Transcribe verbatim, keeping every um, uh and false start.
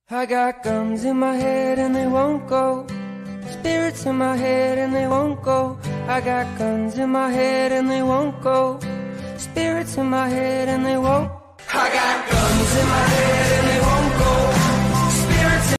I got guns in my head and they won't go. Spirits in my head and they won't go. I got guns in my head and they won't go. Spirits in my head and they won't